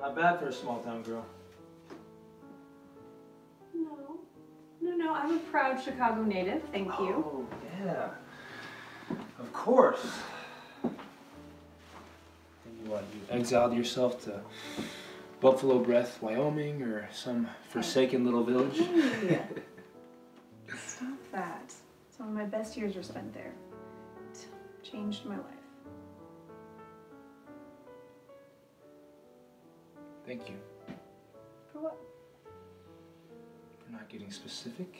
Not bad for a small town girl. No, I'm a proud Chicago native, thank you. Oh, yeah. Of course. And you exiled yourself to Buffalo Breath, Wyoming, or some forsaken little village? Hey. Stop that. Some of my best years were spent there. It changed my life. Thank you. For what? For not getting specific.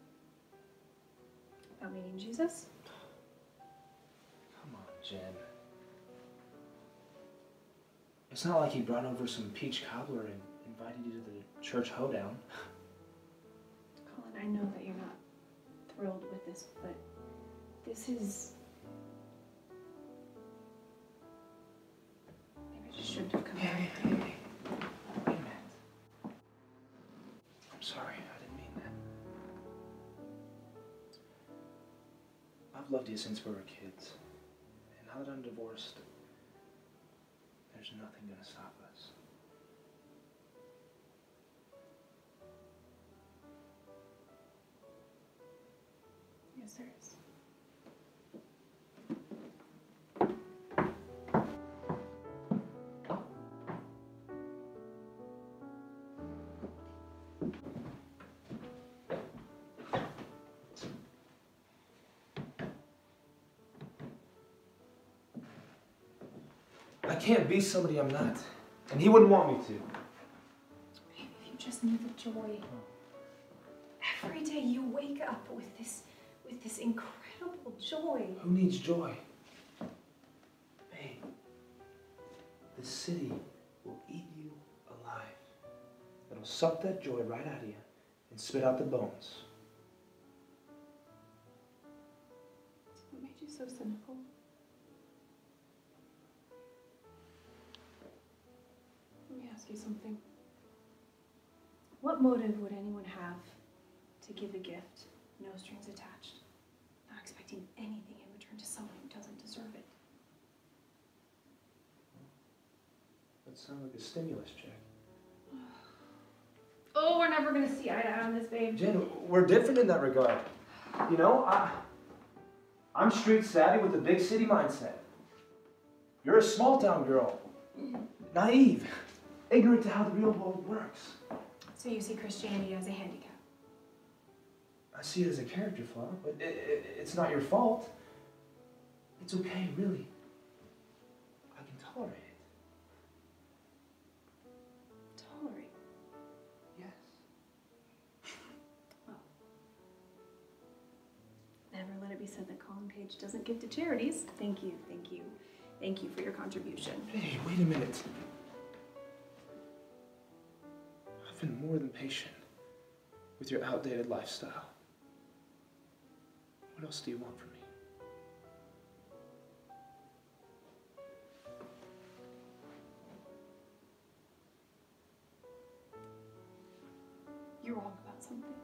About meeting Jesus? Come on, Jen. It's not like he brought over some peach cobbler and invited you to the church hoedown. Colin, I know that you're not thrilled with this, but this is... Maybe I just shouldn't have come here. Hey. Wait a minute. I'm sorry, I didn't mean that. I've loved you since we were kids. And now that I'm divorced, there's nothing gonna stop us. Yes, there is. I can't be somebody I'm not. And he wouldn't want me to. Babe, if you just knew the joy. Every day you wake up with this incredible joy. Who needs joy? Babe, the city will eat you alive. It'll suck that joy right out of you and spit out the bones. What made you so cynical? Let me ask you something. What motive would anyone have to give a gift, no strings attached, not expecting anything in return to someone who doesn't deserve it? That sounds like a stimulus check. Oh, we're never gonna see eye to eye on this, babe. Jen, we're different in that regard. You know, I'm street savvy with a big city mindset. You're a small town girl. Naive. Ignorant to how the real world works. So you see Christianity as a handicap? I see it as a character flaw, but it's not your fault. It's okay, really. I can tolerate it. Tolerate? Yes. Well, never let it be said that Colin Page doesn't give to charities. Thank you, thank you. Thank you for your contribution. Hey, wait a minute. I've been more than patient with your outdated lifestyle. What else do you want from me? You're wrong about something.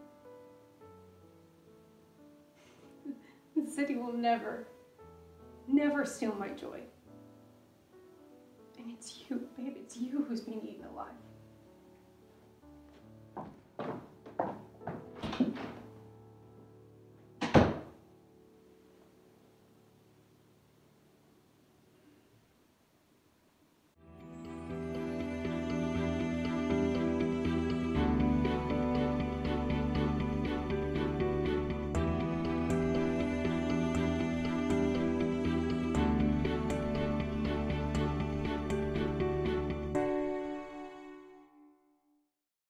The city will never steal my joy. And it's you, babe, it's you who's being eaten alive.